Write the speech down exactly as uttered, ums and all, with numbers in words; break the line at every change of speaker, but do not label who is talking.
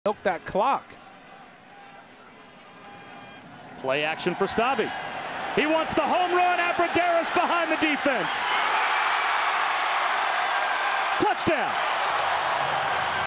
Milk that clock.
Play action for Stave. He wants the home run. Abbrederis behind the defense. Touchdown.